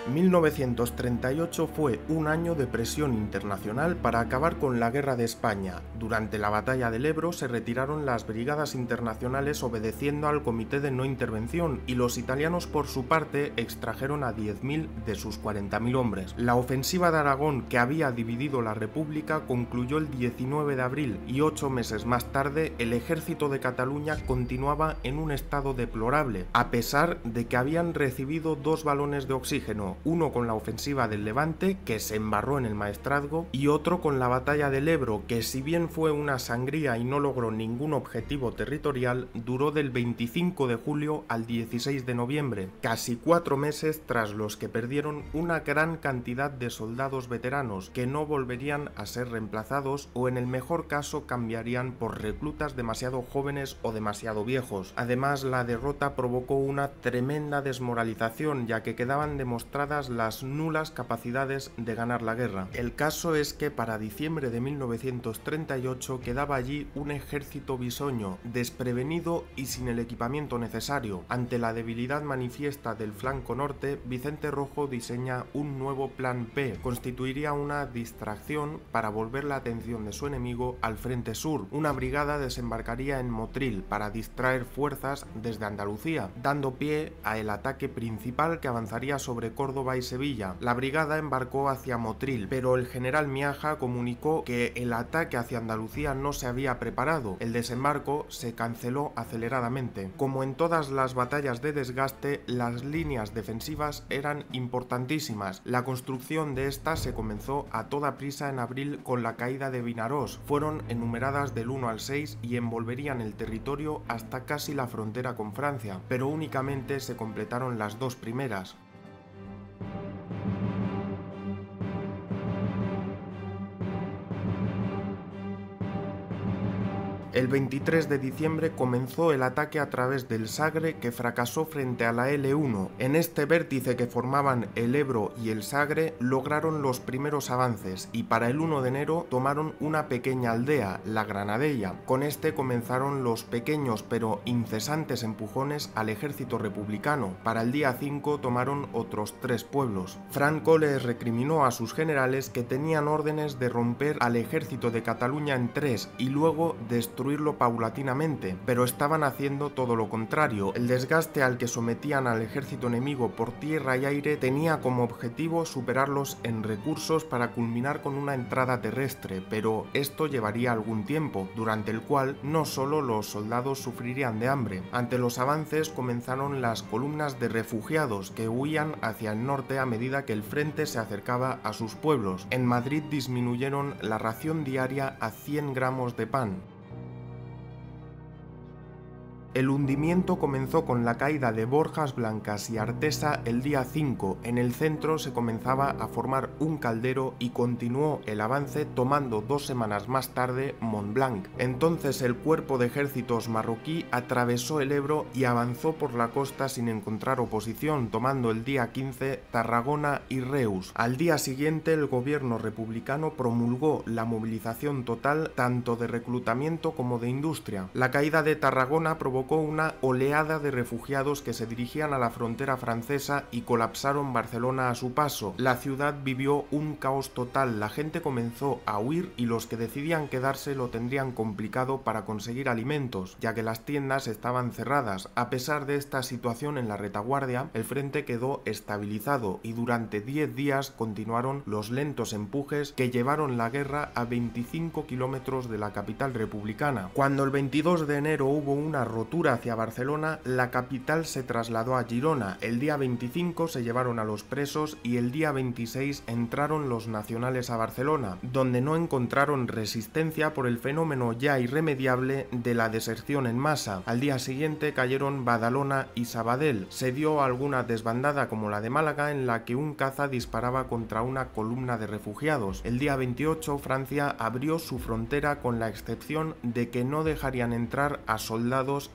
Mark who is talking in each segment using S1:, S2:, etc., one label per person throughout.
S1: 1938 fue un año de presión internacional para acabar con la Guerra de España. Durante la Batalla del Ebro se retiraron las brigadas internacionales obedeciendo al Comité de No Intervención y los italianos por su parte extrajeron a 10.000 de sus 40.000 hombres. La ofensiva de Aragón, que había dividido la República, concluyó el 19 de abril y 8 meses más tarde el ejército de Cataluña continuaba en un estado deplorable, a pesar de que habían recibido 2 balones de oxígeno, uno con la ofensiva del Levante, que se embarró en el Maestrazgo, y otro con la batalla del Ebro, que si bien fue una sangría y no logró ningún objetivo territorial, duró del 25 de julio al 16 de noviembre, casi 4 meses tras los que perdieron una gran cantidad de soldados veteranos, que no volverían a ser reemplazados o en el mejor caso cambiarían por reclutas demasiado jóvenes o demasiado viejos. Además, la derrota provocó una tremenda desmoralización, ya que quedaban demostradas las nulas capacidades de ganar la guerra. El caso es que para diciembre de 1938 quedaba allí un ejército bisoño, desprevenido y sin el equipamiento necesario. Ante la debilidad manifiesta del flanco norte, Vicente Rojo diseña un nuevo plan P. Constituiría una distracción para volver la atención de su enemigo al frente sur. Una brigada desembarcaría en Motril para distraer fuerzas desde Andalucía, dando pie a el ataque principal que avanzaría sobre Córdoba y Sevilla. La brigada embarcó hacia Motril, pero el general Miaja comunicó que el ataque hacia Andalucía no se había preparado. El desembarco se canceló aceleradamente. Como en todas las batallas de desgaste, las líneas defensivas eran importantísimas. La construcción de estas se comenzó a toda prisa en abril con la caída de Vinarós. Fueron enumeradas del 1 al 6 y envolverían el territorio hasta casi la frontera con Francia, pero únicamente se completaron las 2 primeras. El 23 de diciembre comenzó el ataque a través del Sagre, que fracasó frente a la L1. En este vértice que formaban el Ebro y el Sagre lograron los primeros avances y para el 1 de enero tomaron una pequeña aldea, la Granadella. Con este comenzaron los pequeños pero incesantes empujones al ejército republicano. Para el día 5 tomaron otros 3 pueblos. Franco les recriminó a sus generales que tenían órdenes de romper al ejército de Cataluña en 3 y luego destruirlo paulatinamente, pero estaban haciendo todo lo contrario. El desgaste al que sometían al ejército enemigo por tierra y aire tenía como objetivo superarlos en recursos para culminar con una entrada terrestre, pero esto llevaría algún tiempo, durante el cual no solo los soldados sufrirían de hambre. Ante los avances comenzaron las columnas de refugiados que huían hacia el norte a medida que el frente se acercaba a sus pueblos. En Madrid disminuyeron la ración diaria a 100 gramos de pan. El hundimiento comenzó con la caída de Borjas Blancas y Artesa el día 5. En el centro se comenzaba a formar un caldero y continuó el avance tomando 2 semanas más tarde Montblanc. Entonces el cuerpo de ejércitos marroquí atravesó el Ebro y avanzó por la costa sin encontrar oposición, tomando el día 15 Tarragona y Reus. Al día siguiente el gobierno republicano promulgó la movilización total tanto de reclutamiento como de industria. La caída de Tarragona provocó una oleada de refugiados que se dirigían a la frontera francesa y colapsaron Barcelona a su paso. La ciudad vivió un caos total, la gente comenzó a huir y los que decidían quedarse lo tendrían complicado para conseguir alimentos, ya que las tiendas estaban cerradas. A pesar de esta situación en la retaguardia, el frente quedó estabilizado y durante 10 días continuaron los lentos empujes que llevaron la guerra a 25 kilómetros de la capital republicana. Cuando el 22 de enero hubo una rotura hacia Barcelona, la capital se trasladó a Girona. El día 25 se llevaron a los presos y el día 26 entraron los nacionales a Barcelona, donde no encontraron resistencia por el fenómeno ya irremediable de la deserción en masa. Al día siguiente cayeron Badalona y Sabadell. Se dio alguna desbandada como la de Málaga, en la que un caza disparaba contra una columna de refugiados. El día 28 Francia abrió su frontera con la excepción de que no dejarían entrar a soldados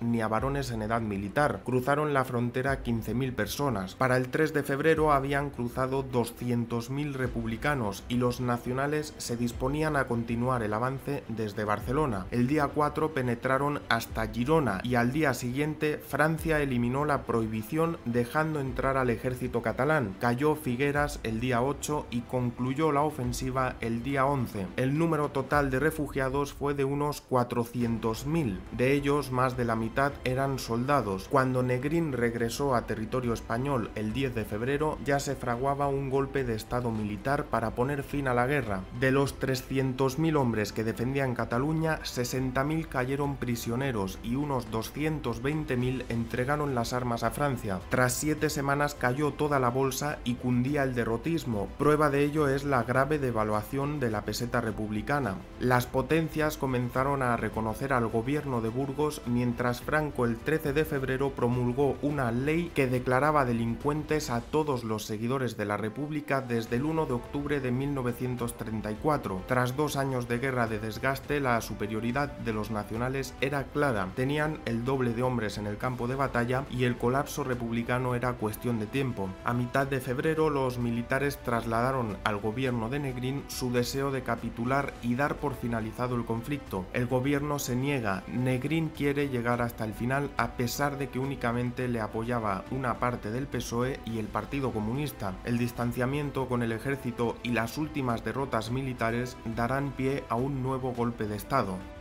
S1: ni a varones en edad militar. Cruzaron la frontera 15.000 personas. Para el 3 de febrero habían cruzado 200.000 republicanos y los nacionales se disponían a continuar el avance desde Barcelona. El día 4 penetraron hasta Girona y al día siguiente Francia eliminó la prohibición dejando entrar al ejército catalán. Cayó Figueras el día 8 y concluyó la ofensiva el día 11. El número total de refugiados fue de unos 400.000, de ellos más de la mitad eran soldados. Cuando Negrín regresó a territorio español el 10 de febrero ya se fraguaba un golpe de estado militar para poner fin a la guerra. De los 300.000 hombres que defendían Cataluña, 60.000 cayeron prisioneros y unos 220.000 entregaron las armas a Francia. Tras 7 semanas cayó toda la bolsa y cundía el derrotismo. Prueba de ello es la grave devaluación de la peseta republicana. Las potencias comenzaron a reconocer al gobierno de Burgos mientras Franco el 13 de febrero promulgó una ley que declaraba delincuentes a todos los seguidores de la República desde el 1 de octubre de 1934. Tras 2 años de guerra de desgaste, la superioridad de los nacionales era clara. Tenían el doble de hombres en el campo de batalla y el colapso republicano era cuestión de tiempo. A mitad de febrero los militares trasladaron al gobierno de Negrín su deseo de capitular y dar por finalizado el conflicto. El gobierno se niega. Negrín quiere llegar hasta el final a pesar de que únicamente le apoyaba una parte del PSOE y el Partido Comunista. El distanciamiento con el ejército y las últimas derrotas militares darán pie a un nuevo golpe de estado.